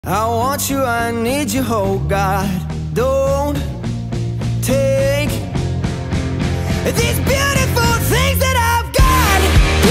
I want you, I need you, oh God, don't take